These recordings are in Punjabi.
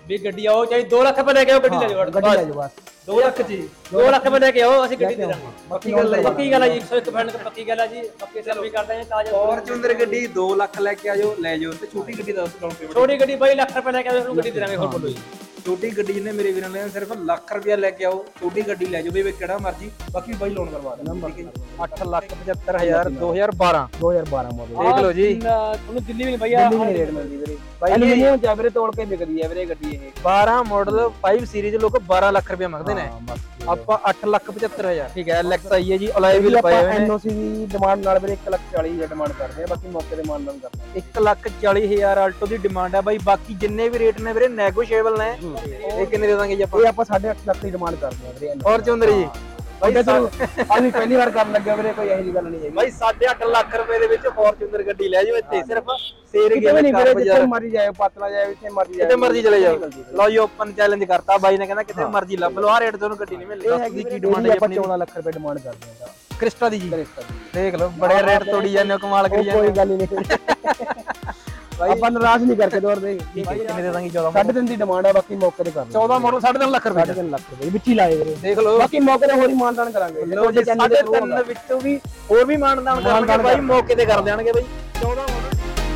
ਵੀ ਗੱਡੀ ਆਓ ਚਾਹੇ 2 ਲੱਖ ਰੁਪਏ ਲੈ ਕੇ ਆਓ ਗੱਡੀ ਲੈ ਜਾਓ ਗੱਡੀ ਲੈ ਜਾਓ ਬਸ 2 ਲੱਖ ਜੀ 2 ਲੱਖ ਰੁਪਏ ਲੈ ਕੇ ਆਓ ਅਸੀਂ ਗੱਡੀ ਦੇ ਦਾਂਗੇ ਪੱਕੀ ਗੱਲ ਹੈ ਪੱਕੀ ਗੱਲ ਹੈ ਜੀ 101% ਪੱਕੀ ਗੱਲ ਹੈ ਜੀ ਪੱਕੇ ਸੇਲ ਵੀ ਕਰਦੇ ਹਾਂ ਤਾਜ ਫੋਰਚੂਨਰ ਗੱਡੀ 2 ਲੱਖ ਲੈ ਕੇ ਆਜੋ ਲੈ ਜਾਓ ਤੇ ਛੋਟੀ ਗੱਡੀ ਦਾ ਡਾਊਨ ਪੇਮੈਂਟ ਛੋਟੀ ਗੱਡੀ ਬਾਈ ਲੱਖ ਰੁਪਏ ਲੈ ਕੇ ਆਓ ਉਹਨੂੰ ਗੱਡੀ ਦੇ ਦਾਂਗੇ ਹੋਰ ਬੋਲੋ ਜੀ ਛੋਟੀ ਗੱਡੀ ਜਿਹਨੇ ਮੇਰੇ ਵੀਰਾਂ ਨੇ ਸਿਰਫ ਲੱਖ ਰੁਪਇਆ ਲੈ ਕੇ ਆਓ ਛੋਟੀ ਗੱਡੀ ਲੈ ਜਾਓ ਬਈ ਕਿਹੜਾ ਮਰਜੀ ਬਾਕੀ ਬਾਈ ਲੋਨ ਕਰਵਾ ਦੇਣਾ ਠੀਕ ਹੈ ਜੀ 8,75,000 2012 2012 ਮਾਡਲ ਦੇਖ ਲਓ ਜੀ ਤੁਹਾਨੂੰ ਦਿੱਲੀ ਵੀ ਨਹੀਂ ਭਈਆ ਦਿੱਲੀ ਰੇਟ ਮਿਲਦੀ ਵੀਰੇ ਐਲੂਮੀਨੀਅਮ ਚ ਵੀਰੇ ਤੋੜ ਕੇ ਵਿਕਦੀ ਹੈ ਵੀਰੇ ਗੱਡੀ ਇਹ 12 ਮਾਡਲ 5 ਸੀਰੀਜ਼ ਲੋਕ 12 ਲੱਖ ਰੁਪਏ ਮੰਗਦੇ ਨੇ ਆਪਾਂ 8,75,000 ਠੀਕ ਹੈ ਐਲਐਕਸ ਆਈ ਹੈ ਜੀ ਅਲਾਈ ਵੀਲ ਪਏ ਹੋਏ ਨੇ ਐਨਓਸੀ ਦੀ ਡਿਮਾਂਡ ਨਾਲ ਵੀਰੇ 1,40,000 ਡਿਮਾਂਡ ਕਰਦੇ ਆ ਬਾਕੀ ਮੌਕੇ ਤੇ ਮਾਨ ਕਰਦੇ 1,40,000 ਆਲਟੋ ਦੀ ਡਿਮਾਂਡ ਹੈ ਬਾਈ ਬਾਕੀ ਜਿੰਨੇ ਵੀ ਰੇਟ ਨੇ ਵੀਰੇ ਨੈਗੋਸ਼ੀਏਬਲ ਨੇ ਇਹ ਕਿੰਨੇ ਦੇ ਦਾਂਗੇ ਜੀ ਆਪਾਂ ਇਹ ਆਪਾਂ 8.5 ਲੱਖ ਦੀ ਡਿਮਾਂਡ ਕਰਦੇ ਆ ਵੀਰੇ ਫੋਰਚੂਨਰ ਜੀ ਬਾਈ ਅਸੀਂ ਪਹਿਲੀ ਵਾਰ ਕਰਨ ਲੱਗੇ ਵੀਰੇ ਕੋਈ ਇਹੋ ਜਿਹੀ ਗੱਲ ਨਹੀਂ ਹੈਗੀ ਬਾਈ 8.5 ਲੱਖ ਰੁਪਏ ਦੇ ਵਿੱਚ ਫੋਰਚੂਨਰ ਗੱਡੀ ਲੈ ਜਾਓ ਇੱਥੇ ਸਿਰਫ ਸੇਰ ਕਿਤੇ ਨਹੀਂ ਵੀਰੇ ਜਿੱਥੇ ਮਰਜੀ ਜਾਏ ਪਤਲਾ ਜਾਏ ਜਿੱਥੇ ਮਰਜੀ ਜਾਏ ਕਿਤੇ ਮਰਜੀ ਚਲੇ ਜਾਓ ਲਓ ਜੀ ਓਪਨ ਚੈਲੰਜ ਕਰਤਾ ਬਾਈ ਨੇ ਕਹਿੰਦਾ ਕਿਤੇ ਮਰਜੀ ਲੱਭ ਲਓ ਆ ਰੇਟ ਤੁਹਾਨੂੰ ਗੱਡੀ ਨਹੀਂ ਮਿਲਦੀ ਦੱਸ ਦੀ ਕੀ ਡਿਮਾਂਡ ਹੈ ਆਪਾਂ 14 ਲੱਖ ਰੁਪਏ ਡਿਮਾਂਡ ਕਰਦੇ ਆ ਕ੍ਰਿਸਟਾ ਦੀ ਜੀ ਦੇਖ ਲਓ ਬੜੇ ਰੇਟ ਤੋੜੀ ਜਾਂਦੇ ਹੋ ਕਮਾਲ ਕਰੀ ਜਾਂਦੇ ਕੋਈ ਗੱਲ ਹੀ ਨਹੀਂ ਆਪਾਂ ਨਾਰਾਜ਼ ਨਹੀਂ ਕਰਕੇ ਦੌੜਦੇ ਕਿੰਨੇ ਦੇ ਦਾਂਗੇ 14 3.5 ਦੀ ਡਿਮਾਂਡ ਆ ਬਾਕੀ ਮੌਕੇ ਤੇ ਕਰ 14 ਮਾਡਲ 3.5 ਲੱਖ ਰੁਪਏ 3.5 ਲੱਖ ਰੁਪਏ ਵਿੱਚ ਹੀ ਲਾਏ ਵੀਰੇ ਦੇਖ ਲਓ ਬਾਕੀ ਮੌਕੇ ਤੇ ਹੋਰ ਹੀ ਮਾਨਦਾਨ ਕਰਾਂਗੇ ਲਓ ਜੀ 3.5 ਵਿੱਚੋਂ ਵੀ ਹੋਰ ਵੀ ਮਾਨਦਾਨ ਕਰਾਂਗੇ ਬਾਈ ਮੌਕੇ ਤੇ ਕਰ ਦੇਣਗੇ ਬਾਈ 14 ਮਾਡਲ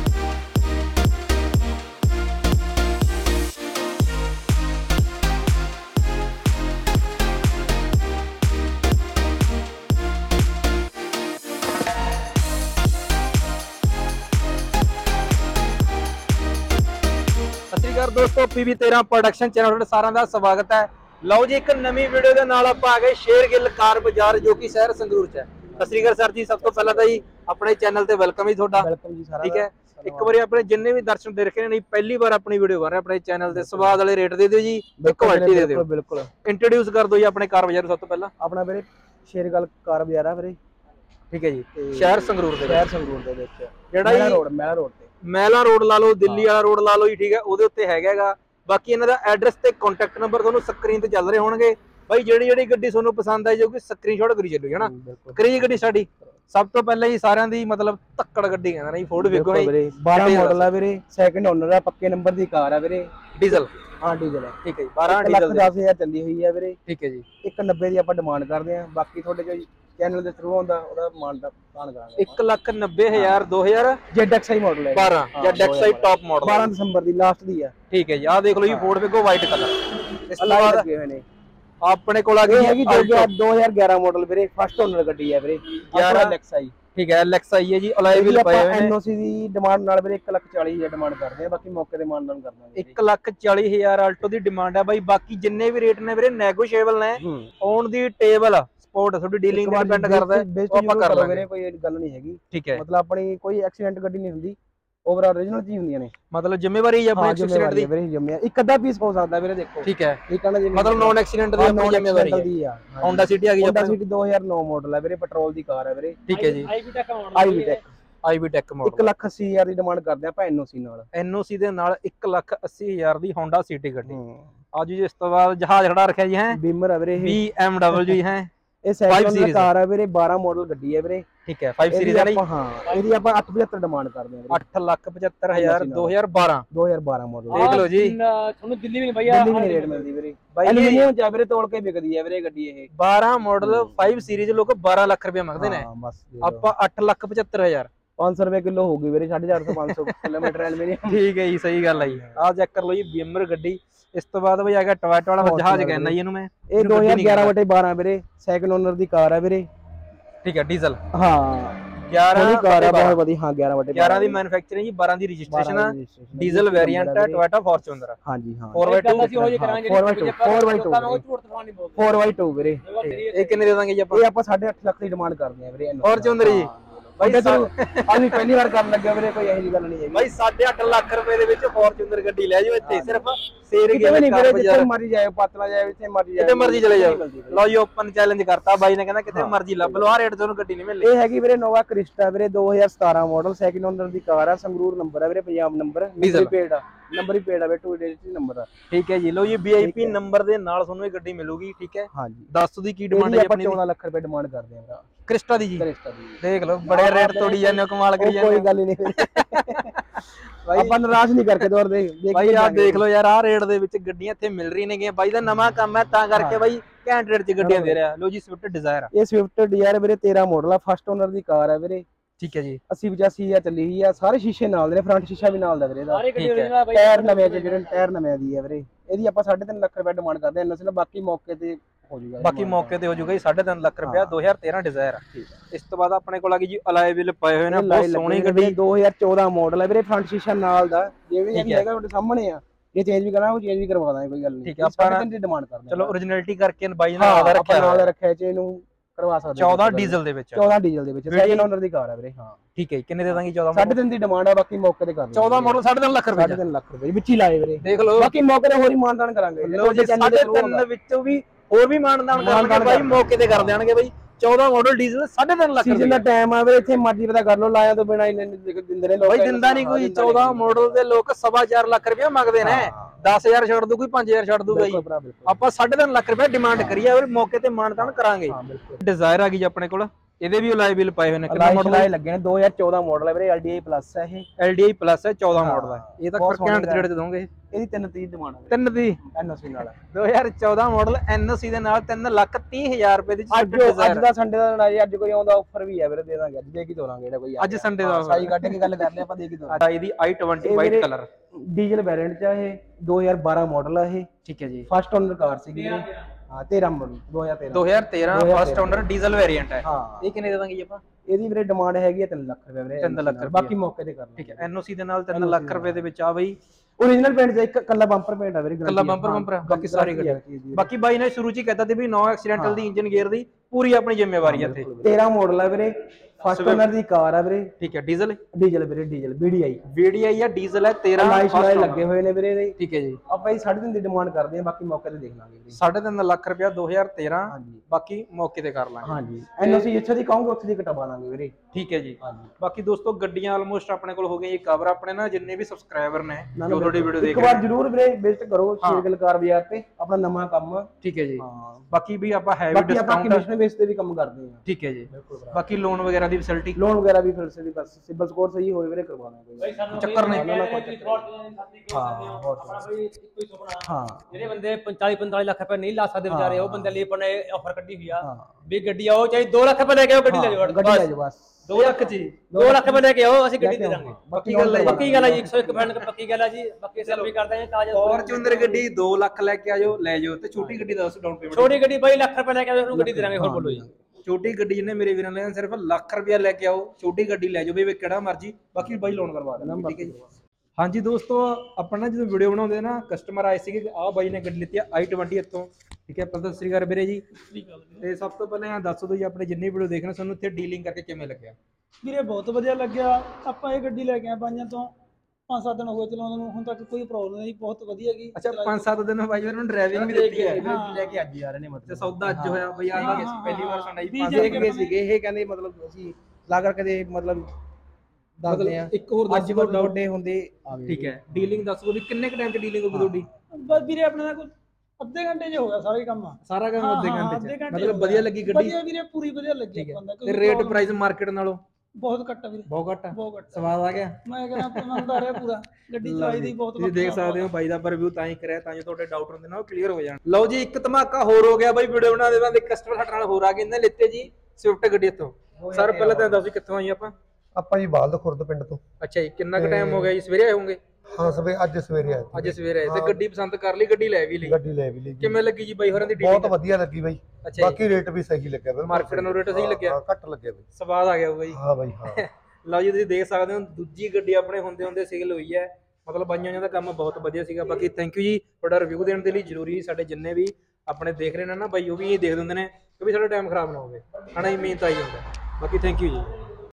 ਦੋਸਤੋ PB13 ਪ੍ਰੋਡਕਸ਼ਨ ਚੈਨਲ ਤੁਹਾਡੇ ਸਾਰਿਆਂ ਦਾ ਸਵਾਗਤ ਹੈ। ਲਓ ਜੀ ਇੱਕ ਨਵੀਂ ਵੀਡੀਓ ਦੇ ਨਾਲ ਆਪਾਂ ਆ ਗਏ ਸ਼ੇਰਗਿੱਲ ਕਾਰ ਬਾਜ਼ਾਰ ਜੋ ਕਿ ਸ਼ਹਿਰ ਸੰਗਰੂਰ ਚ ਹੈ। ਸਤਿ ਸ਼੍ਰੀ ਅਕਾਲ ਸਰ ਜੀ, ਸਭ ਤੋਂ ਪਹਿਲਾਂ ਤਾਂ ਜੀ ਆਪਣੇ ਚੈਨਲ ਤੇ ਵੈਲਕਮ ਹੀ ਤੁਹਾਡਾ। ਵੈਲਕਮ ਜੀ ਸਾਰਾ ਠੀਕ ਹੈ, ਇੱਕ ਵਾਰੀ ਆਪਣੇ ਜਿੰਨੇ ਵੀ ਦਰਸ਼ਕ ਦੇਖ ਰਹੇ ਨੇ ਨਹੀਂ ਪਹਿਲੀ ਵਾਰ ਆਪਣੀ ਵੀਡੀਓ ਬਣ ਰਿਹਾ ਆਪਣੇ ਚੈਨਲ ਤੇ ਸਵਾਦ ਵਾਲੇ ਰੇਟ ਦੇ ਦਿਓ ਜੀ ਤੇ ਕੁਆਲਿਟੀ ਦੇ ਦਿਓ। ਬਿਲਕੁਲ ਇੰਟਰੋਡਿਊਸ ਕਰ ਦਿਓ ਜੀ ਆਪਣੇ ਕਾਰ ਬਾਜ਼ਾਰ ਨੂੰ ਸਭ ਤੋਂ ਪਹਿਲਾਂ। ਆਪਣਾ ਵੀਰੇ ਸ਼ੇਰਗਿੱਲ ਕਾਰ ਬਾਜ਼ਾਰ ਆ ਵੀਰੇ, ਠੀਕ ਹੈ ਜੀ, ਸ਼ਹਿਰ ਸੰਗਰੂਰ ਦੇ ਸ਼ਹਿਰ ਸੰਗਰੂਰ ਦੇ ਵਿੱਚ ਜਿਹੜਾ ਮਹਿਲਾ ਰੋਡ ਤੇ ਮਹਿਲਾ ਰੋਡ ਲਾ ਲਓ, ਦਿੱਲੀ ਵਾਲਾ ਰੋਡ ਲਾ ਲਓ ਜੀ, ਠੀਕ ਹੈ, ਉਹਦੇ ਉੱਤੇ ਹੈਗਾ। ਬਾਕੀ ਇਹਨਾਂ ਦਾ ਐਡਰੈਸ ਤੇ ਕੰਟੈਕਟ ਨੰਬਰ ਤੁਹਾਨੂੰ ਸਕਰੀਨ ਤੇ ਚੱਲ ਰਹੇ ਹੋਣਗੇ। ਬਾਈ ਜਿਹੜੀ ਗੱਡੀ ਤੁਹਾਨੂੰ ਪਸੰਦ ਆਈ ਜਾਊਗੀ ਸਕਰੀਨਸ਼ਾਟ ਕਰੀ ਚੱਲੋ ਹਨਾ। ਕਰੀ ਗੱਡੀ ਸਾਡੀ ਸਭ ਤੋਂ ਪਹਿਲਾਂ ਹੀ ਸਾਰਿਆਂ ਦੀ ਮਤਲਬ ਧੱਕੜ ਗੱਡੀ ਕਹਿੰਦਾ ਨਾ ਜੀ, ਫੋਰਡ ਵੇਖੋ ਵੀਰੇ 12 ਮਾਡਲ ਆ ਵੀਰੇ, ਸੈਕਿੰਡ ਓਨਰ ਆ, ਪੱਕੇ ਨੰਬਰ ਦੀ ਕਾਰ ਆ ਵੀਰੇ, ਡੀਜ਼ਲ। ਹਾਂ ਡੀਜ਼ਲ ਹੈ, ਠੀਕ ਹੈ ਜੀ, 12 ਡੀਜ਼ਲ 10,000 ਚੱਲੀ ਹੋਈ ਹੈ ਵੀਰੇ, ਠੀਕ ਹੈ ਜੀ। 190 ਦੀ ਆਪਾਂ ਡਿਮਾਂਡ ਕਰਦੇ ਆ, ਬਾਕੀ ਤੁਹਾਡੇ ਜੋ ਚੈਨਲ ਦੇ ਥਰੂ ਆਉਂਦਾ ਉਹਦਾ ਮਾਨ ਦਾ ਪਾਣ ਕਰਾਂਗੇ। 1,90,000 2012 ZXi ਮਾਡਲ ਹੈ, ZXi ਟਾਪ ਮਾਡਲ 12 ਦਸੰਬਰ ਦੀ ਲਾਸਟ ਦੀ ਆ। ਠੀਕ ਹੈ ਜੀ, ਆਹ ਦੇਖ ਲਓ ਜੀ ਫੋਰਡ ਵੇਖੋ ਵਾਈਟ ਕਲਰ। ਇਸ ਤੋਂ ਅਲਾਈ ਬਾਅਦ ਲੱਗੇ ਹੋਏ ਨੇ ਆਪਣੇ ਕੋਲ ਆ ਗਈ ਹੈਗੀ 2011 ਮਾਡਲ ਵੀਰੇ, ਫਸਟ ਓਨਰ ਗੱਡੀ ਹੈ ਵੀਰੇ, 11 LXi। ਠੀਕ ਹੈ, LXi ਹੈ ਜੀ, ਅਲਾਈ ਵੀਲ ਪਏ ਹੋਏ ਨੇ। ਐਨਓਸੀ ਦੀ ਡਿਮਾਂਡ ਨਾਲ ਵੀਰੇ 1,40,000 ਡਿਮਾਂਡ ਕਰਦੇ ਆ, ਬਾਕੀ ਮੌਕੇ ਤੇ ਮਾਨਦਾਨ ਕਰ ਦਾਂਗੇ। 1,40,000 ਆਲਟੋ ਦੀ ਡਿਮਾਂਡ ਹੈ ਬਾਈ, ਬਾਕੀ ਜਿੰਨੇ ਵੀ ਰੇਟ ਨੇ ਵੀਰੇ ਨੈਗੋਸ਼ੀਏਬਲ ਨੇ। ਔਨ ਦੀ ਟੇਬਲ ਸਪੋਰਟ ਤੁਹਾਡੀ ਡੀਲਿੰਗ ਤੇ ਡਿਪੈਂਡ ਕਰਦਾ ਹੈ, ਉਹ ਆਪਾਂ ਕਰ ਲਾਂਗੇ ਵੀਰੇ, ਕੋਈ ਗੱਲ ਨਹੀਂ ਹੈਗੀ। ਠੀਕ ਹੈ, ਮਤਲਬ ਆਪਣੀ ਕੋਈ ਐਕਸੀਡੈਂਟ ਗੱਡੀ ਨਹੀਂ ਹੁੰਦੀ, ਓਵਰਆਲ ਓਰੀਜਨਲ ਚੀਜ਼ ਹੁੰਦੀਆਂ ਨੇ, ਮਤਲਬ ਜ਼ਿੰਮੇਵਾਰੀ ਹੈ ਆਪਣੀ ਐਕਸੀਡੈਂਟ ਦੀ ਵੀਰੇ। ਜਿੰਮੇ ਇੱਕ ਅੱਧਾ ਪੀਸ ਹੋ ਸਕਦਾ ਵੀਰੇ, ਦੇਖੋ ਠੀਕ ਹੈ, ਠੀਕ ਹੈ ਨਾ ਜੀ, ਮਤਲਬ ਨੌਨ ਐਕਸੀਡੈਂਟ ਦੀ ਆਪਣੀ ਜ਼ਿੰਮੇਵਾਰੀ ਹੈ। Honda City ਆ ਗਈ Honda City 2009 ਮਾਡਲ ਹੈ ਵੀਰੇ, ਪੈਟਰੋਲ ਦੀ ਕਾਰ ਹੈ ਵੀਰੇ, ਠੀਕ ਹੈ ਜੀ। IB Tech ਮਾਡਲ 1,80,000 ਦੀ ਡਿਮਾਂਡ ਕਰਦੇ ਆਪਾਂ ਐਨਓਸੀ ਨਾਲ। ਐਨਓਸੀ ਦੇ ਨਾਲ 1,80,000 ਦੀ Honda City ਗੱਡੀ। ਅੱਜ ਜੀ ਇਸ ਤੋਂ ਬਾਅਦ ਜਹਾਜ਼ ਖੜਾ ਰੱਖਿਆ ਜੀ ਹੈ, ਬੀਮਰ ਹੈ ਵੀਰੇ, BMW ਹੈ। ਇਹ ਸੈਕਿੰਡ ਕਾਰ ਹੈ ਵੀਰੇ, 12 ਮਾਡਲ ਗੱਡੀ ਹੈ ਵੀਰੇ, ਠੀਕ ਹੈ, 5 ਸੀਰੀਜ਼ ਵਾਲੀ। ਹਾਂ, ਇਹਦੀ ਆਪਾਂ 875 ਡਿਮਾਂਡ ਕਰਦੇ ਹਾਂ ਵੀਰੇ, 8,75,000 2012 ਮਾਡਲ। ਦੇਖ ਲਓ ਜੀ ਤੁਹਾਨੂੰ ਦਿੱਲੀ ਵੀ ਨਹੀਂ ਭਈਆ ਦਿੱਲੀ ਨਹੀਂ ਰੇਟ ਮਿਲਦੀ ਵੀਰੇ, ਐਲੂਮੀਨੀਅਮ ਚ ਵੀਰੇ, ਤੋੜ ਕੇ ਵਿਕਦੀ ਹੈ ਵੀਰੇ ਗੱਡੀ ਇਹ। 12 ਮਾਡਲ 5 ਸੀਰੀਜ਼ ਲੋਕ 12 ਲੱਖ ਰੁਪਏ ਮੰਗਦੇ ਨੇ, ਆਪਾਂ 8,75,000 500 ਰੁਪਏ ਕਿਲੋ ਹੋਊਗੀ ਵੀਰੇ, 450 500 ਕਿਲੋਮੀਟਰ ਐਲੂਮੀਨੀਅਮ। ਠੀਕ ਹੈ ਜੀ, ਸਹੀ ਗੱਲ ਹੈ ਜੀ। ਆਹ ਚੈੱਕ ਕਰ ਲਓ ਜੀ ਬੀਮਰ ਗੱਡੀ। ਇਸ ਤੋਂ ਬਾਅਦ ਬਈ ਆ ਗਿਆ ਟੋਇਟਾ ਵਾਲਾ ਜਹਾਜ਼ ਕਹਿੰਦਾ ਜੀ ਇਹਨੂੰ ਮੈਂ। ਇਹ 2011/12 ਵੀਰੇ, ਸੈਕਿੰਡ ਓਨਰ ਦੀ ਕਾਰ ਹੈ ਵੀਰੇ, ਠੀਕ ਹੈ, ਡੀਜ਼ਲ। ਹਾਂ 11 ਕਾਰ ਹੈ, ਬਹੁਤ ਵਧੀਆ। ਹਾਂ 11/12 ਦੀ ਮੈਨੂਫੈਕਚਰਿੰਗ ਜੀ, 12 ਦੀ ਰਜਿਸਟ੍ਰੇਸ਼ਨ ਆ, ਡੀਜ਼ਲ ਵੇਰੀਐਂਟ ਹੈ, ਟੋਇਟਾ ਫੋਰਚੂਨਰ। ਹਾਂਜੀ ਹਾਂ 4x2 ਅਸੀਂ ਉਹ ਜੇ ਕਰਾਂਗੇ 4x2 ਵੀਰੇ। ਇਹ ਕਿੰਨੇ ਦੇ ਦਾਂਗੇ ਜੀ ਆਪਾਂ? ਇਹ ਆਪਾਂ 8.5 ਲੱਖ ਦੀ ਡਿਮਾਂਡ ਕਰਦੇ ਆ ਵੀਰੇ ਫੋਰਚੂਨਰ ਜੀ। ਅਸੀਂ ਪਹਿਲੀ ਵਾਰ ਕਰਨ ਲੱਗੇ ਵੀਰੇ, ਕੋਈ ਇਹੋ ਜਿਹੀ ਗੱਲ ਨਹੀਂ ਹੈਗੀ। ਬਾਈ 8.5 ਲੱਖ ਰੁਪਏ ਦੇ ਵਿੱਚ ਫੋਰਚੂਨਰ ਗੱਡੀ ਲੈ ਜਾਓ ਇੱਥੇ ਸਿਰਫ ਸੇਰ ਕਿਤੇ ਨਹੀਂ ਵੀਰੇ, ਜਿੱਥੇ ਮਰਜੀ ਜਾਏ, ਪਤਲਾ ਜਾਏ, ਜਿੱਥੇ ਮਰਜੀ ਜਾਏ, ਜਿੱਥੇ ਮਰਜੀ ਚਲੇ ਜਾਓ। ਲਓ ਜੀ ਓਪਨ ਚੈਲੰਜ ਕਰਤਾ ਬਾਈ ਨੇ, ਕਹਿੰਦਾ ਕਿਤੇ ਮਰਜੀ ਲੱਭ ਲਓ, ਆ ਰੇਟ ਤੁਹਾਨੂੰ ਗੱਡੀ ਨਹੀਂ ਮਿਲਣੀ। ਇਹ ਹੈਗੀ ਵੀਰੇ ਨੋਵਾ ਕ੍ਰਿਸਟਾ ਵੀਰੇ, 2017 ਮਾਡਲ, ਸੈਕਿੰਡ ਓਨਰ ਦੀ ਕਾਰ ਆ, ਸੰਗਰੂਰ ਨੰਬਰ ਆ ਵੀਰੇ, ਪੰਜਾਬ ਨੰਬਰ, ਨੰਬਰ ਹੀ ਪੇਡ ਆ ਵੇ, 2 ਡਿਜਿਟ ਨੰਬਰ ਆ। ਠੀਕ ਹੈ ਜੀ, ਲਓ ਜੀ VIP ਨੰਬਰ ਦੇ ਨਾਲ ਤੁਹਾਨੂੰ ਇਹ ਗੱਡੀ ਮਿਲੂਗੀ। ਠੀਕ ਹੈ, ਹਾਂਜੀ। ਦੱਸ ਦੀ ਕੀ ਡਿਮਾਂਡ ਹੈ ਆਪਣੀ? 14 ਲੱਖ ਰੁਪਏ ਡਿਮਾਂਡ ਕਰਦੇ ਆ ਵੀਰਾ, ਕ੍ਰਿਸਟਾ ਦੀ ਜੀ। ਕ੍ਰਿਸਟਾ ਦੀ ਦੇਖ ਲਓ ਬੜੇ ਰੇਟ ਤੋੜੀ ਜਾਂਦੇ ਹੋ, ਕਮਾਲ ਕਰੀ ਜਾਂਦੇ ਹੋ। ਕੋਈ ਗੱਲ ਹੀ ਨਹੀਂ। ਆਪਾਂ ਨਿਰਾਸ਼ ਨਹੀਂ ਕਰਕੇ ਦੌੜਦੇ ਬਾਈ ਆਹ ਦੇਖ ਲਓ ਯਾਰ, ਆਹ ਰੇਟ ਦੇ ਵਿੱਚ ਗੱਡੀਆਂ ਇੱਥੇ ਮਿਲ ਰਹੀ ਨੇਗੀਆਂ। ਬਾਈ ਦਾ ਨਵਾਂ ਕੰਮ ਹੈ ਤਾਂ ਕਰਕੇ ਬਾਈ ਘੈਂਟ ਰੇਟ 'ਚ ਗੱਡੀਆਂ ਦੇ ਰਿਹਾ। ਲੋ ਜੀ ਸਵਿਫਟ ਡਿਜ਼ਾਇਰ, ਇਹ ਸਵਿਫਟ ਡਿਜ਼ਾਇਰ ਵੀਰੇ 13 ਮਾਡਲ ਆ, ਫਸਟ ਓਨਰ ਦੀ ਕਾਰ ਹੈ ਵੀਰੇ। ਠੀਕ ਹੈ ਜੀ। 80-85 ਚੱਲੀ ਹੋਈ ਆ, ਸਾਰੇ ਸ਼ੀਸ਼ੇ ਨਾਲ ਦੇ ਨੇ, ਫਰੰਟ ਸ਼ੀਸ਼ਾ ਵੀ ਨਾਲ ਦਾ ਵੀਰੇ ਇਹਦਾ। ਸਾਰੀ ਗੱਡੀ original ਬਾਈ, ਟਾਇਰ ਨਵੇਂ ਚ ਜਿਹੜੇ ਟਾਇਰ ਨਵੇਂ ਦੀ ਆ ਵੀਰੇ। ਇਹਦੀ ਆਪਾਂ 3.5 ਲੱਖ ਰੁਪਏ ਡਿਮਾਂਡ ਕਰਦੇ ਹਾਂ ਐਨਐਸ ਨਾਲ, ਬਾਕੀ ਮੌਕੇ ਤੇ ਹੋ ਜਾਊਗਾ। ਬਾਕੀ ਮੌਕੇ ਤੇ ਹੋ ਜਾਊਗਾ ਜੀ 3.5 ਲੱਖ ਰੁਪਇਆ 2013 ਡਿਜ਼ਾਇਰ। ਇਸ ਤੋਂ ਬਾਅਦ ਆਪਣੇ ਕੋਲ ਆ ਗਈ ਜੀ ਅਲਾਈ ਵੀਲ ਪਏ ਹੋਏ ਨੇ, ਬਹੁਤ ਸੋਹਣੀ ਗੱਡੀ 2014 ਮਾਡਲ ਹੈ ਵੀਰੇ, ਫਰੰਟ ਸ਼ੀਸ਼ਾ ਨਾਲ ਦਾ, ਜਿਵੇਂ ਹੈਗਾ ਤੁਹਾਡੇ ਸਾਹਮਣੇ ਆ। ਜੇ ਚੇਂਜ ਵੀ ਕਰਾਣਾ ਉਹ ਚੇਂਜ ਵੀ ਕਰਵਾ ਦਾਂਗੇ, ਕੋਈ ਗੱਲ ਨਹੀਂ। ਠੀਕ ਹੈ, ਆਪਾਂ 3.5 ਦੀ ਡਿਮਾਂਡ ਕਰਦੇ ਹਾਂ। ਚਲੋ ਓਰੀਜਨੈਲਿਟੀ ਕਰਕੇ ਬਾਈ ਨੇ ਨਾਲ ਰੱਖਿਆ, ਨਾਲ ਰੱਖਿਆ ਚ ਇਹਨੂੰ ਕਰਵਾ ਸਕਦੇ 14 ਡੀਜ਼ਲ ਦੇ ਵਿੱਚ। 14 ਡੀਜ਼ਲ ਦੇ ਵਿੱਚ ਸੈਕਿੰਡ ਓਨਰ ਦੀ ਕਾਰ ਹੈ ਵੀਰੇ। ਹਾਂ ਠੀਕ ਹੈ, ਕਿੰਨੇ ਦੇ ਦਾਂਗੇ? 14 3.5 ਦੀ ਡਿਮਾਂਡ ਹੈ, ਬਾਕੀ ਮੌਕੇ ਤੇ ਕਰ ਲਾਂਗੇ। 14 ਮਾਡਲ 3.5 ਲੱਖ ਰੁਪਏ, 3.5 ਲੱਖ ਰੁਪਏ ਵਿੱਚ ਹੀ ਲਾਏ ਵੀਰੇ। ਦੇਖ ਲਓ, ਬਾਕੀ ਮੌਕੇ ਤੇ ਹੋਰ ਹੀ ਮਾਨਦਾਨ ਕਰਾਂਗੇ। ਲੋ ਜੀ 3.5 ਵਿੱਚੋਂ ਵੀ ਹੋਰ ਵੀ ਮਾਨਦਾਨ ਕਰਾਂਗੇ ਬਾਈ, ਮੌਕੇ ਤੇ ਕਰ ਦੇਣਗੇ ਬਾਈ। 14 ਮਾਡਲ ਡੀਜ਼ਲ 3.5 ਲੱਖ ਸੀਜ਼ਨ ਦਾ ਟਾਈਮ ਆ ਵੀਰੇ, ਇੱਥੇ ਮਰਜ਼ੀ ਪਤਾ ਕਰ ਲਓ, ਲਾਇਆ ਤੋਂ ਬਿਨਾ ਇੰਨੇ ਦਿੰਦੇ ਨੇ ਲੋਕ। ਬਾਈ ਦਿੰਦਾ ਨਹੀਂ ਕੋਈ, 14 ਮਾਡਲ ਦੇ ਲੋਕ 4.25 ਲੱਖ ਰੁਪਏ ਮੰਗਦੇ ਨੇ। 10,000 ਛੱਡ ਦੂ, ਕੋਈ 5,000 ਛੱਡ ਦੂ ਬਾਈ। ਆਪਾਂ 3.5 ਲੱਖ ਰੁਪਏ ਡਿਮਾਂਡ ਕਰੀਏ ਔਰ ਮੌਕੇ ਤੇ ਮਾਨਦਾਨ ਕਰਾਂਗੇ। ਡਿਜ਼ਾਇਰ ਆ ਗਈ ਜੀ ਆਪਣੇ ਕੋਲ, ਇਹਦੇ ਵੀ ਅਲਾਈ ਵੀਲ ਪਏ ਹੋਏ ਨੇ। ਕਿੰਨਾ ਮਾਡਲ ਲੱਗੇ ਨੇ? 2014 ਮਾਡਲ ਹੈ ਵੀਰੇ, LDI ਪਲੱਸ ਹੈ ਇਹ। LDI ਪਲੱਸ ਹੈ, 14 ਮਾਡਲ ਹੈ। ਇਹ ਤਾਂ ਘੈਂਟ ਰੇਟ ਤੇ ਦੋਗੇ। ਇਹਦੀ 3.30 ਡਿਮਾਂਡ ਹੈ, 3 ਦੀ ਐਨਓਸੀ ਨਾਲ। 2014 ਮਾਡਲ ਐਨਓਸੀ ਦੇ ਨਾਲ 3,30,000 ਰੁਪਏ ਦੀ। ਅੱਜ ਦਾ ਸੰਡੇ ਦਾ ਦਿਨ ਹੈ ਜੀ, ਅੱਜ ਕੋਈ ਆਉਂਦਾ ਆਫਰ ਵੀ ਹੈ ਵੀਰੇ, ਦੇ ਦਾਂਗੇ। ਅੱਜ ਦੇ ਕੀ ਦੋਰਾਂਗੇ ਜਿਹੜਾ ਕੋਈ ਅੱਜ ਸੰਡੇ ਦਾ ਸਾਈ ਕੱਢ ਕੇ ਗੱਲ ਕਰਦੇ ਆਪਾਂ, ਦੇ ਕੀ ਦੋਰਾਂਗੇ। ਇਹਦੀ i20 white colour diesel variant ਚ ਇਹ 2012 ਮਾਡਲ ਹੈ ਇਹ। ਠੀਕ ਹੈ ਜੀ। ਫਸਟ ਓਨਰ ਕਾਰ ਸੀਗੀ ਵੀਰੇ। ਹਾਂ 13 model 2013 first owner diesel variant ਹੈ। ਹਾਂ ਇਹ ਕਿੰਨੇ ਦੇ ਦਾਂਗੇ ਜੀ ਆਪਾਂ? ਇਹਦੀ ਵੀਰੇ ਡਿਮਾਂਡ ਹੈਗੀ ਹੈ 3 ਲੱਖ ਰੁਪਏ ਵੀਰੇ। 3 ਲੱਖ ਰੁਪਏ, ਬਾਕੀ ਮੌਕੇ ਤੇ ਕਰ ਲਾਂਗੇ। ਠੀਕ ਹੈ, ਐਨਓਸੀ ਦੇ ਨਾਲ 3 ਲੱਖ ਰੁਪਏ ਦੇ ਵਿੱਚ ਆ ਬਈ। ओरिजिनल पेंट ਦਾ ਇੱਕ ਕੱਲਾ ਬੰਪਰ ਪੇਂਟ ਆ ਵੀਰੇ, ਕੱਲਾ ਬੰਪਰ ਬਾਕੀ ਸਾਰੀ ਗੱਡੀ। ਬਾਕੀ ਬਾਈ ਨੇ ਸ਼ੁਰੂ ਚ ਹੀ ਕਹਿਤਾ ਸੀ ਵੀ ਨੋ ਐਕਸੀਡੈਂਟਲ ਦੀ ਇੰਜਨ ਗੇਅਰ ਦੀ ਪੂਰੀ ਆਪਣੀ ਜ਼ਿੰਮੇਵਾਰੀ ਹੈ ਇੱਥੇ। 13 ਮਾਡਲ ਆ ਵੀਰੇ, ਫਸਟ ਓਨਰ ਦੀ ਕਾਰ ਆ ਵੀਰੇ। ਠੀਕ ਹੈ, ਡੀਜ਼ਲ ਵੀਰੇ, ਡੀਜ਼ਲ VDI ਆ, ਡੀਜ਼ਲ ਹੈ 13 ਲਾਈਟ ਲੱਗੇ ਹੋਏ ਨੇ ਵੀਰੇ ਇਹਦੇ। ਠੀਕ ਹੈ ਜੀ। ਆਪਾਂ ਇਹ 3.5 ਦੀ ਡਿਮਾਂਡ ਕਰਦੇ ਆ, ਬਾਕੀ ਮੌਕੇ ਤੇ ਦੇਖ ਲਾਂਗੇ ਵੀਰੇ। 3.5 ਲੱਖ ਰੁਪਇਆ 2013, ਬਾਕੀ ਮੌਕੇ ਤੇ ਕਰ ਲਾਂਗੇ। ਹਾਂਜੀ, ਐਨਓਸੀ ਜਿੱਥੇ ਦੀ ਕਹੋਗੇ ਉੱਥੇ ਦੀ ਕਟਵਾ ਲਾਂਗੇ ਵੀਰੇ। ਠੀਕ ਹੈ ਜੀ। ਬਾਕੀ ਦੋਸਤੋ ਗੱਡੀਆਂ ਆਲਮੋਸਟ ਆਪਣੇ ਕੋਲ ਹੋ ਗਈਆਂ ਜੀ ਕਵਰ। ਆਪਣੇ ਨਾ ਜਿੰਨੇ ਵੀ ਸਬਸਕ੍ਰਾਈਬਰ ਨੇ ਜੋ ਤੁਹਾਡੀ ਵੀਡੀਓ ਦੇਖ ਇੱਕ ਵਾਰ ਜਰੂਰ ਵੀਰੇ ਵਿਜ਼ਿਟ ਕਰੋ ਸ਼ੇਰਗਿੱਲ ਕਾਰ ਬਾਜ਼ਾਰ ਤੇ, ਆਪਣਾ ਨਵਾਂ ਕੰਮ। ਠੀਕ ਹੈ ਜੀ। ਹਾਂ, ਬਾਕੀ ਵੀ ਆਪਾਂ ਹੈਵੀ ਡਿਸਕਾਊਂਟ, ਆਪਾਂ ਕਮਿਸ਼ਨ ਬੇਸ ਤੇ ਵੀ ਕੰਮ ਕਰਦੇ ਹਾਂ। ਠੀਕ ਹੈ ਜੀ। ਬਾਕੀ ਲੋਨ ਵਗੈਰਾ ਦੀ ਫੈਸਿਲਿਟੀ, ਲੋਨ ਵਗੈਰਾ ਵੀ ਫਿਰ ਬਸ ਸਿਬਲ ਸਕੋਰ ਸਹੀ ਹੋਵੇ ਵੀਰੇ ਕਰਵਾ ਦਾਂਗੇ। ਬਾਈ ਸਾਨੂੰ ਚੱਕਰ ਨਹੀਂ। ਹਾਂ, ਜਿਹੜੇ ਬੰਦੇ 45 ਲੱਖ ਰੁਪਏ ਨਹੀਂ ਲਾ ਸਕਦੇ ਵਿਚਾਰੇ, ਉਹ ਬੰਦੇ ਲਈ ਆਪਣੇ ਆਫਰ ਕੱਢੀ ਹੋਈ ਆ ਵੀ ਗੱਡੀ ਆਓ ਚਾਹੇ 2 ਲੱਖ ਰੁਪਏ ਲੈ ਕੇ ਆਓ, ਗੱਡੀ ਲੈ ਜਾਓ। ਗੱਡੀ ਲੈ ਜਾਓ ਬਸ 2 ਲੱਖ ਜੀ, 2 ਲੱਖ ਰੁਪਏ ਲੈ ਕੇ ਆਓ, ਅਸੀਂ ਗੱਡੀ ਦੇ ਦਾਂਗੇ। ਪੱਕੀ ਗੱਲ ਹੈ, ਪੱਕੀ ਗੱਲ ਹੈ ਜੀ, 101% ਪੱਕੀ ਗੱਲ ਹੈ ਜੀ। ਬਾਕੀ ਸੈਲ ਵੀ ਕਰਦੇ ਆਂ ਤਾਜ਼ਾ। ਫੋਰਚੂਨਰ ਗੱਡੀ 2 ਲੱਖ ਲੈ ਕੇ ਆਜੋ, ਲੈ ਜਾਓ। ਤੇ ਛੋਟੀ ਗੱਡੀ ਦਾ ਡਾਊਨ ਪੇਮੈਂਟ, ਛੋਟੀ ਗੱਡੀ ਬਾਈ ਲੱਖ ਰੁਪਏ ਲੈ ਕੇ ਆਓ, ਉਹਨੂੰ ਗੱਡੀ ਦੇ ਦਾਂਗੇ। ਹੋਰ ਬੋਲੋ ਜੀ। ਛੋਟੀ ਗੱਡੀ ਜਿਹਨੇ ਮੇਰੇ ਵੀਰਾਂ ਨੇ ਸਿਰਫ ਲੱਖ ਰੁਪਇਆ ਲੈ ਕੇ ਆਓ, ਛੋਟੀ ਗੱਡੀ ਲੈ ਜਾਓ ਬਈ ਕਿਹੜਾ ਮਰਜੀ, ਬਾਕੀ ਬਾਈ ਲੋਨ ਕਰਵਾ ਦੇਣਾ। ਠੀਕ ਹੈ ਜੀ। ਹਾਂਜੀ ਦੋਸਤੋ, ਆਪਾਂ ਨਾ ਜਦੋਂ ਵੀਡੀਓ ਬਣਾਉਂਦੇ ਨਾ ਕਸਟਮਰ ਆਏ ਸੀਗੇ, ਆਹ ਬਾਈ ਨੇ ਗੱਡੀ ਲਿੱਤੀ ਆ i20 ਇੱਥੋਂ। ਠੀਕ ਹੈ, ਪ੍ਰਦਰਸ਼ਨ ਸ੍ਰੀ ਅਕਾਲ ਵੀਰੇ ਜੀ। ਤੇ ਸਭ ਤੋਂ ਪਹਿਲਾਂ ਦੱਸ ਦਿਓ ਜੀ ਆਪਣੇ ਜਿੰਨੀ ਵੀਡੀਓ ਦੇਖਣਾ ਤੁਹਾਨੂੰ ਇੱਥੇ ਡੀਲਿੰਗ ਕਰਕੇ ਕਿਵੇਂ ਲੱਗਿਆ? ਵੀਰੇ ਬਹੁਤ ਵਧੀਆ ਲੱਗਿਆ। ਆਪਾਂ ਇਹ ਗੱਡੀ ਲੈ ਕੇ ਆਏ ਬਾਈਆਂ ਤੋਂ, 5-7 ਦਿਨ ਹੋਏ ਚਲਾਉਂਦੇ ਨੂੰ, ਹੁਣ ਤੱਕ ਕੋਈ ਪ੍ਰੋਬਲਮ ਨਹੀਂ, ਬਹੁਤ ਵਧੀਆ ਗਈ। ਅੱਛਾ, 5-7 ਦਿਨ ਬਾਈ ਵੀਰ ਨੂੰ ਡਰਾਈਵਿੰਗ ਵੀ ਦਿੱਤੀ ਹੈ, ਲੈ ਕੇ ਅੱਜ ਜਾ ਰਹੇ ਨੇ। ਮਤਲਬ ਸੌਦਾ ਅੱਜ ਹੋਇਆ ਬਈ, ਆਹ ਪਹਿਲੀ ਵਾਰ ਸੁਣਾਈ। ਦੇਖ ਗਏ ਸੀਗੇ ਇਹ, ਕਹਿੰਦੇ ਮਤਲਬ ਅਸੀਂ ਲਾ ਕਰਕੇ ਦੇ ਮਤਲਬ ਦੱਸਦੇ ਆ। ਇੱਕ ਹੋਰ ਅੱਜ ਵੱਡੇ ਹੁੰਦੇ। ਠੀਕ ਹੈ, ਡੀਲਿੰਗ ਦੱਸ ਦਿਓ ਵੀ ਕਿੰਨੇ ਕ ਟਾਈਮ 'ਚ ਡੀਲਿੰਗ ਹੋਊਗੀ ਤੁਹਾਡੀ? ਬਸ ਵੀਰੇ ਆਪਣੇ ਨਾਲ ਅੱਧੇ ਘੰਟੇ 'ਚ ਹੋ ਗਿਆ ਸਾਰਾ ਹੀ ਕੰਮ। ਸਾਰਾ ਕੰਮ ਅੱਧੇ ਘੰਟੇ 'ਚ? ਮਤਲਬ ਵਧੀਆ ਲੱਗੀ ਗੱਡੀ? ਵਧੀਆ ਵੀਰੇ, ਪੂਰੀ ਵਧੀਆ ਲੱਗੀ ਬੰਦਾ। ਤੇ ਰੇਟ ਪ੍ਰਾਈਸ ਮਾਰਕੀਟ ਨਾਲੋਂ ਬਹੁਤ ਘੱਟ ਆ ਵੀਰੇ, ਬਹੁਤ ਘੱਟ? ਬਹੁਤ ਘੱਟ। ਸਵਾਦ ਆ ਗਿਆ? ਮੈਂ ਕਹਿੰਦਾ ਆਨੰਦ ਆ ਰਿਹਾ ਪੂਰਾ, ਗੱਡੀ ਚਲਾਈ ਦੀ ਬਹੁਤ। ਤੁਸੀਂ ਦੇਖ ਸਕਦੇ ਹੋ ਬਾਈ ਦਾ ਰਿਵਿਊ ਤਾਂ ਹੀ ਕਰਿਆ ਤਾਂ ਜੋ ਤੁਹਾਡੇ ਡਾਊਟ ਹੁੰਦੇ ਨਾ ਉਹ ਕਲੀਅਰ ਹੋ ਜਾਣ। ਲਓ ਜੀ, ਇੱਕ ਧਮਾਕਾ ਹੋਰ ਹੋ ਗਿਆ ਬਾਈ ਵੀਡੀਓ ਬਣਾਉਂਦੇ ਬਾਅਦ। ਕਸਟਮਰ ਸਾਡੇ ਨਾਲ ਹੋਰ ਆ ਗਏ, ਇਹਨੇ ਲਿੱਤੇ ਜੀ ਸਵਿਫਟ ਗੱਡੀ ਇੱਥੋਂ। ਸਰ ਪਹਿਲਾਂ ਤਾਂ ਦੱਸੋ ਕਿੱਥੋਂ ਆਈ ਆਪਾਂ ਜੀ ਬਾਲਦ ਖੁਰਦ ਪਿੰਡ ਤੋਂ। ਅੱਛਾ ਜੀ, ਕਿੰਨਾ ਕੁ ਟਾਈਮ ਹੋ ਗਿਆ ਜੀ? ਸਵੇਰੇ ਆਏ ਹੋਗੇ? ਹਾਂ ਅੱਜ ਸਵੇਰੇ ਆਏ। ਅੱਜ ਸਵੇਰੇ ਆਏ ਤੇ ਗੱਡੀ ਪਸੰਦ ਕਰ ਲਈ, ਗੱਡੀ ਲੈ ਵੀ ਲਈ? ਗੱਡੀ ਲੈ ਵੀ ਲਈ। ਕਿਵੇਂ ਲੱਗੀ ਜੀ ਬਾਈ ਹੋਰਾਂ ਦੀ ਬਹੁਤ ਵਧੀਆ ਲੱਗੀ ਬਾਈ। ਅੱਛਾ, ਬਾਕੀ ਰੇਟ ਵੀ ਸਹੀ ਲੱਗਿਆ ਬਿਲਕੁਲ। ਮਾਰਕੀਟ ਨੂੰ ਰੇਟ ਸਹੀ ਲੱਗਿਆ? ਘੱਟ ਲੱਗਿਆ ਬਾਈ, ਸਵਾਦ ਆ ਗਿਆ ਹੋਊਗਾ ਜੀ। ਹਾਂ ਬਾਈ ਹਾਂ। ਲਓ ਜੀ, ਤੁਸੀਂ ਦੇਖ ਸਕਦੇ ਹੋ ਦੂਜੀ ਗੱਡੀ ਆਪਣੇ ਹੁੰਦੇ ਸੇਲ ਹੋਈ ਹੈ। ਮਤਲਬ ਬਾਈਆਂ ਦਾ ਕੰਮ ਬਹੁਤ ਵਧੀਆ ਸੀਗਾ। ਬਾਕੀ ਥੈਂਕ ਯੂ ਜੀ ਤੁਹਾਡਾ ਰਿਵਿਊ ਦੇਣ ਦੇ ਲਈ। ਜ਼ਰੂਰੀ ਸਾਡੇ ਜਿੰਨੇ ਵੀ ਆਪਣੇ ਦੇਖ ਰਹੇ ਨੇ ਨਾ ਬਾਈ, ਉਹ ਵੀ ਇਹ ਦੇਖ ਦਿੰਦੇ ਨੇ ਕਿ ਵੀ ਸਾਡਾ ਟਾਈਮ ਖਰਾਬ ਨਾ ਹੋਵੇ, ਹਨਾ ਜੀ, ਮੇਨ ਤਾਂ ਹੀ ਹੁੰਦਾ। ਬਾਕੀ ਥੈਂਕ ਯੂ ਜੀ।